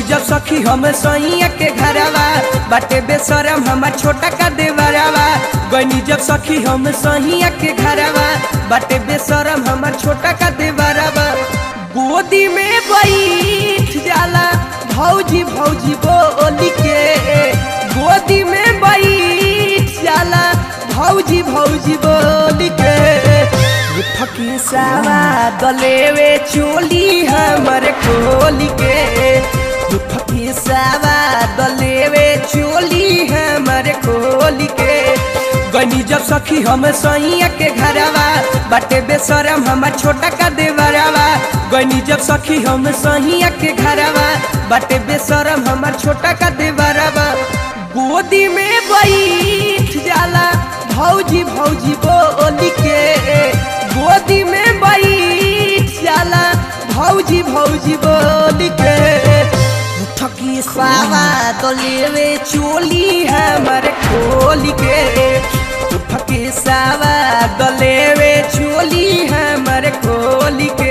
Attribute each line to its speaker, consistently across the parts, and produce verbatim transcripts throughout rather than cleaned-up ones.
Speaker 1: जब सखी हम सैया के घरवा बाटे बेशरम हमार छोटा का देवरवा। गनी जब सखी हम सैया के घरवा बाटे बेशरम हमार छोटा का देवरवा। गोदी में बैठ जाला भौजी भौजी बोली के, गोदी में बैठ जाला भौजी भौजी बोली के। फकी सावा दलेवे चोली हमर खोली के, फकी सावा दलेवे चोली हमर खोली के। गनी जब सखी हम सैया के घरवा बाटे बेशरम हमार छोटा का देवरवा। गनी जब सखी हम सैया के घरवा बाटे बेशरम हमार छोटा का देवरवा। गोदी में बैठ जाला भौजी भौजी बोली के, गोदी में बैठ जाला भौजी भौजी बोली के। ठकी सावा दलेवे चोली हमर खोली के, ठकी सावा दलेवे चोली हमर खोली के।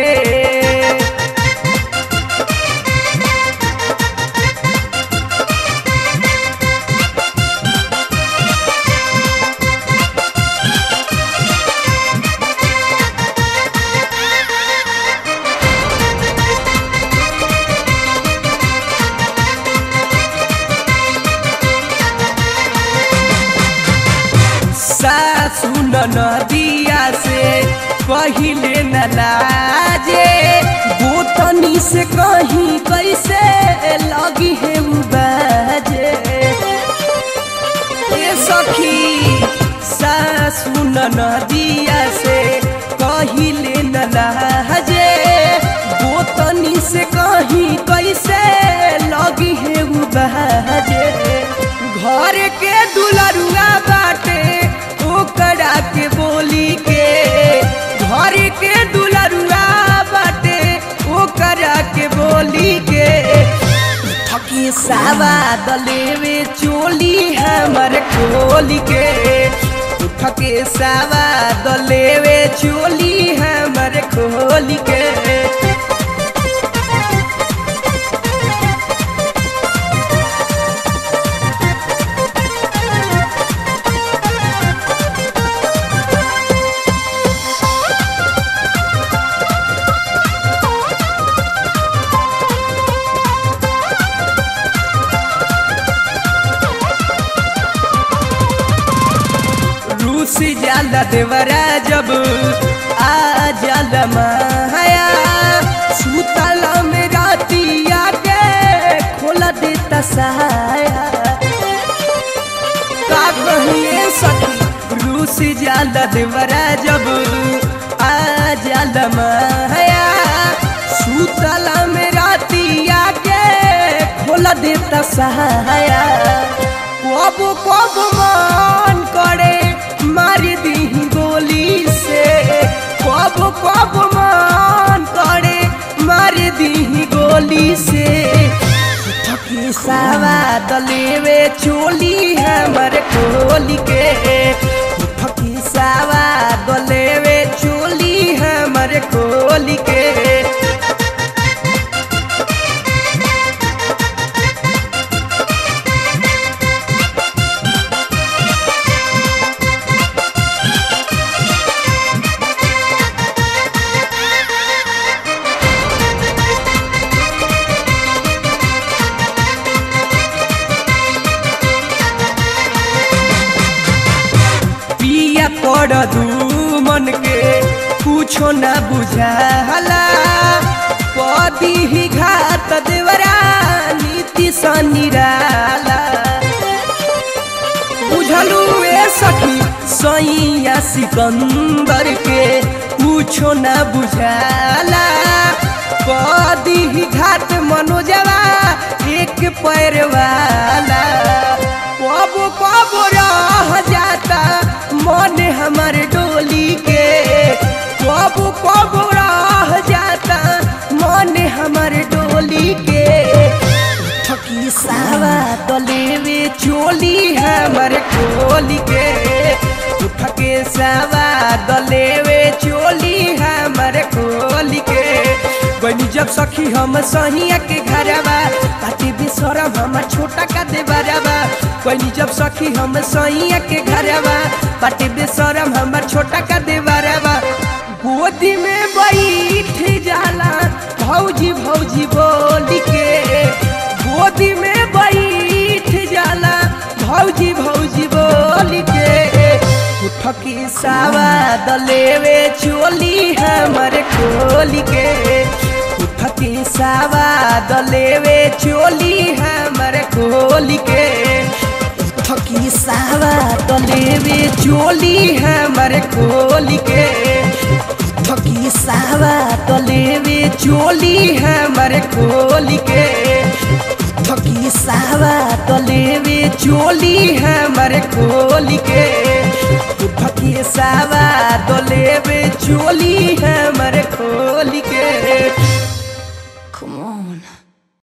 Speaker 1: सासु नदिया से पहिले न लाजे, गोतनी से कहीं कैसे लगी है बाजे। ए सखी सासु नदिया से पहिले न लाजे, गोतनी से कहीं कैसे लगी है बाजे। घर के दुलरुआ बाटे ओकरा के बोली के, घर के दुलरुआ बाटे ओकरा के बोली के। ठकी सावा दलेवे चोली हमर खोली के, ठकी सावा दलेवे चोली हमर खोली के। रूसी जाला देवरा जब आ जाला माया, सुतला में रातिया के खोला देता साया। का कहिए सखी रूसी जाला देवरा जब आ जाला माया, सुतला में रातिया के खोला देता साया। कब कब मन करे मार दी गोली से, कब कब मन करे मार दी गोली से। ठकी सावा दलेवे चोली हमर खोली के, ठकी सावा दलेवे चोली हमर खोली के। पड़ दू मन के कुछो न बुझाला, पदी ही घात देवरा नीति सनिराला। बुझलू ए सखी सैया सिकंदर के कुछो न बुझाला, पदी ही घात मनोजवा एक पैर वाला। कब कब रह जाता मन हमार डोली के, कब कब रह जाता मन हमार डोली के। ठकी सावा दलेवे चोली हमर खोली के, ठके सावा दलेवे चोली हमर खोली के। बनी जब सखी हम सहिया के घरवा पाटी बेसरम हमार छोटा का देवरवा कोई जब सखी हम सैया के घरवा बाटे बेसरम हमार छोटा का देवरवा गोदी में बैठ जाला भौजी भौजी बोली के गोदी में बैठ जाला भौजी भौजी बोली के उठकी सावा दलेवे चोली हमारे खोली के उठकी सावा दलेवे चोली हमारे खोली के उठकी सावा दलेवे चोली हमारे खोली के उठकी सावा दलेवे चोली हमारे खोली के उठकी सावा दलेवे चोली हमारे खोली के उठकी सावा दले